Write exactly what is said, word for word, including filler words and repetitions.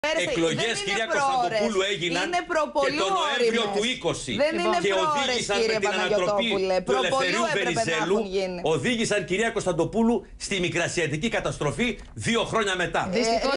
Εκλογές, κυρία Κωνσταντοπούλου, έγιναν και το Νοέμβριο του είκοσι δεν είναι και πρόορες, οδήγησαν κύριε με την ανατροπή του Ελευθερίου Βενιζέλου, οδήγησαν, κυρία Κωνσταντοπούλου, στη μικρασιατική καταστροφή δύο χρόνια μετά. Δυστυχώς